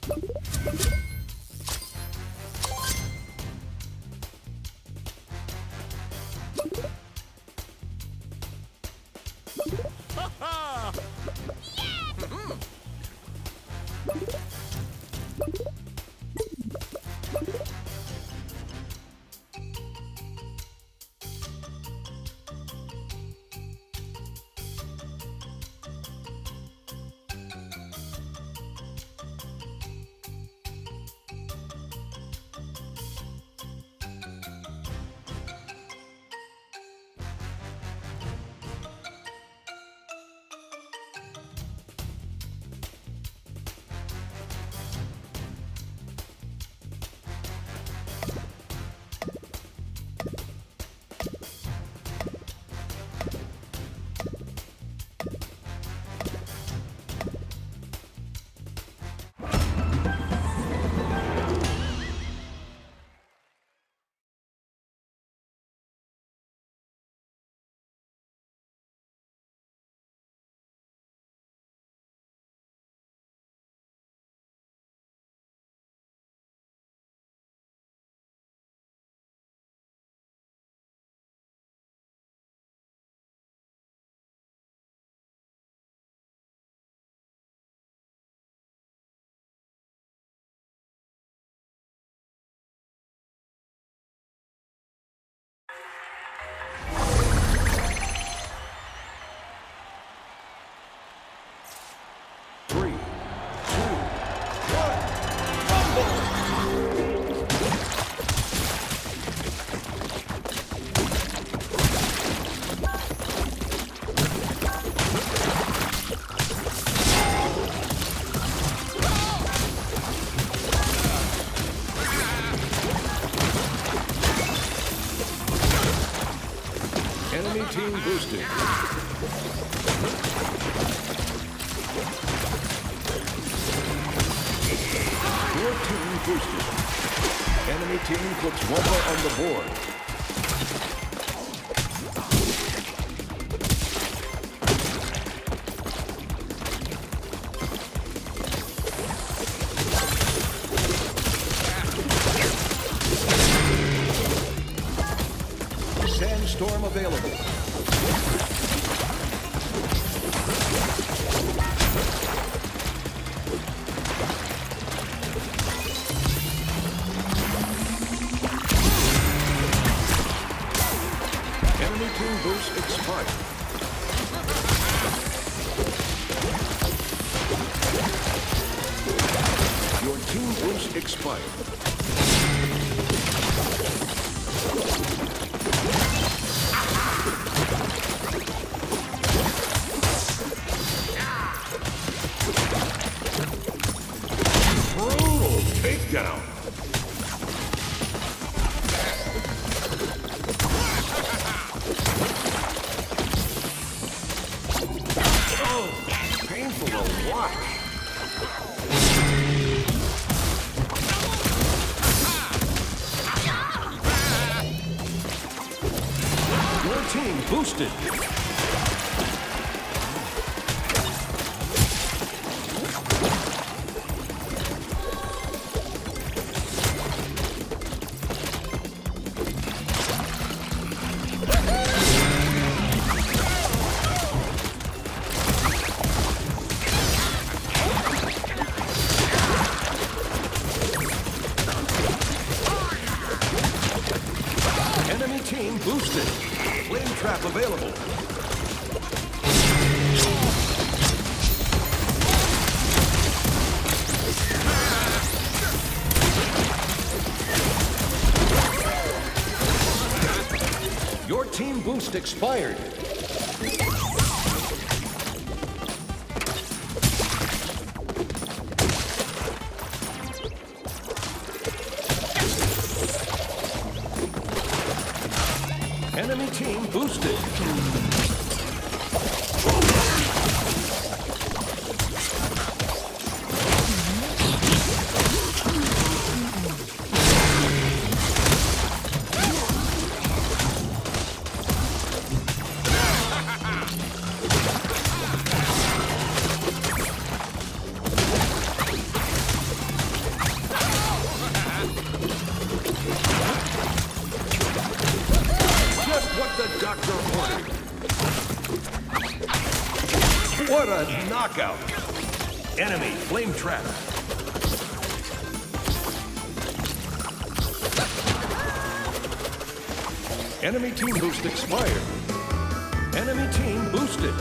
Enemy team boosted. Your team boosted. Enemy team puts Wumpa on the board. Sandstorm available. Enemy team boost expired. Your team boost expired. Takedown. Oh, painful to watch. Your team boosted. Enemy team boosted. Flame trap available. Your team boost expired. Enemy team boosted. What a knockout! Enemy flame trap. Enemy team boost expired. Enemy team boosted.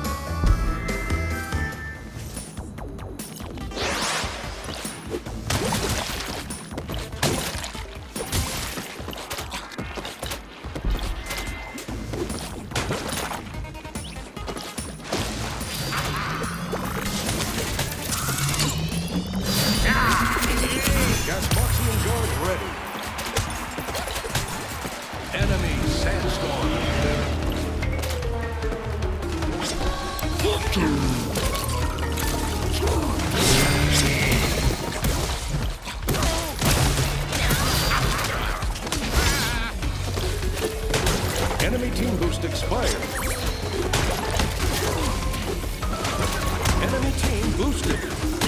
Gasboxian guard ready. Enemy sandstorm. Enemy team boost expired. Enemy team boosted.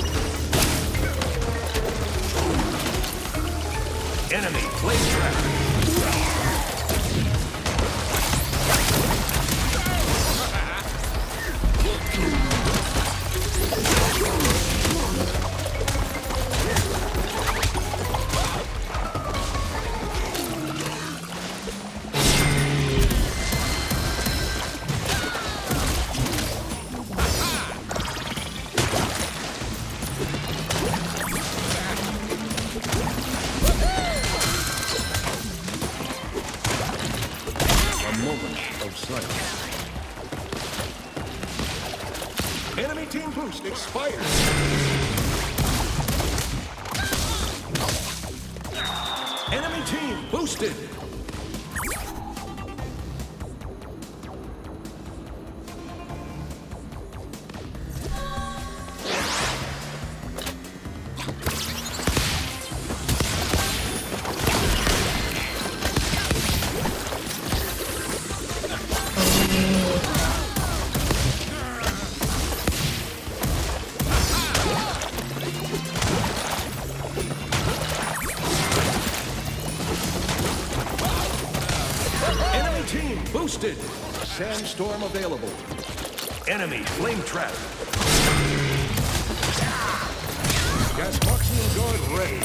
Enemy flame trap. Moment of silence. Enemy team boost expired. Enemy team boosted. Enemy team boosted. Sandstorm available. Enemy flame trap. Gasboxian guard ready.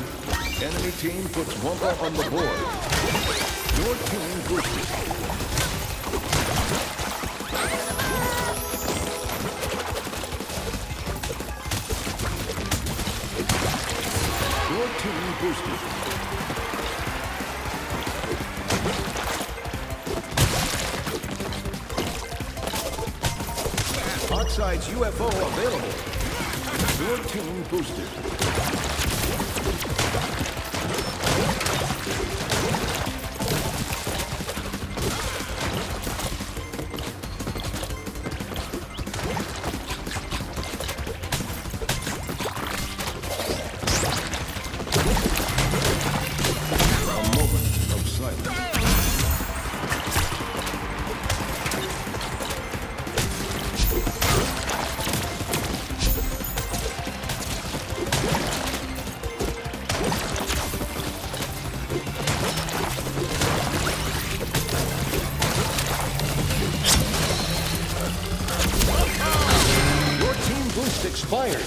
Enemy team puts Wumpa on the board. Your team boosted. Your team boosted. Oxide's UFO available. Your team boosted. Expired.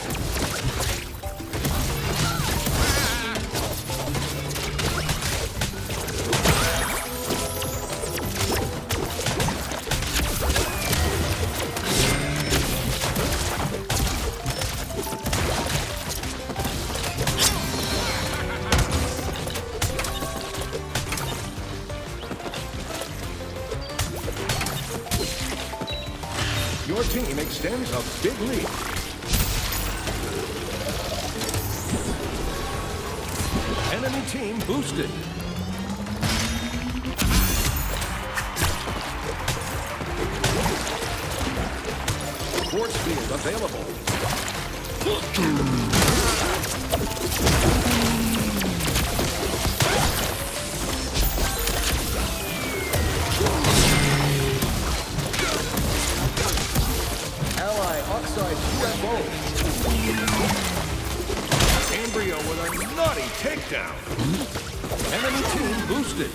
Your team extends a big lead. Enemy team boosted. Force field available. Ally Oxide UFO. Embryo with a naughty takedown. Enemy team boosted.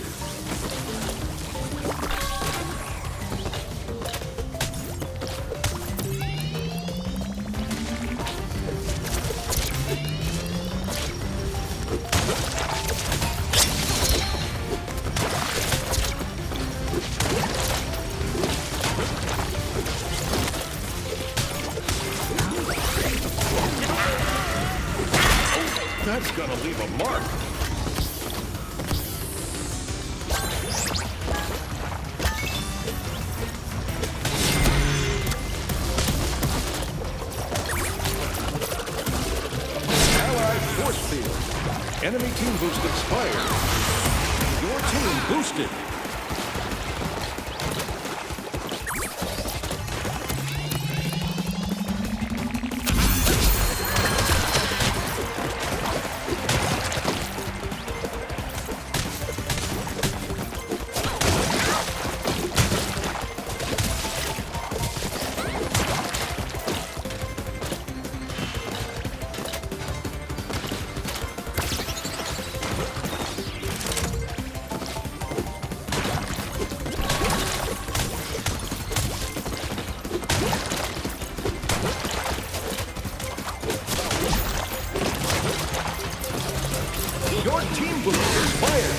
That's gonna leave a mark. Allied force field. Enemy team boost expired. Your team boosted. Your team boost expired.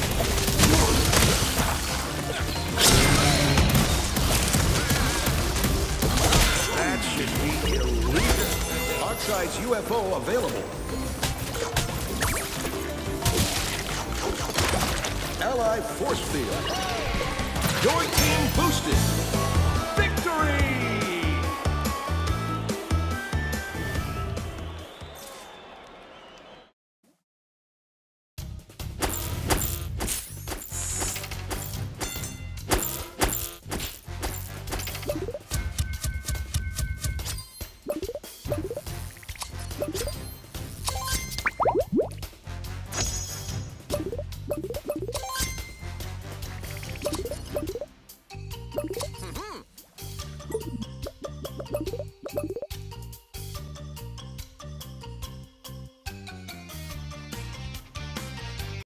That should be illegal. Oxide's UFO available. Ally force field. Your team boosted. Victory!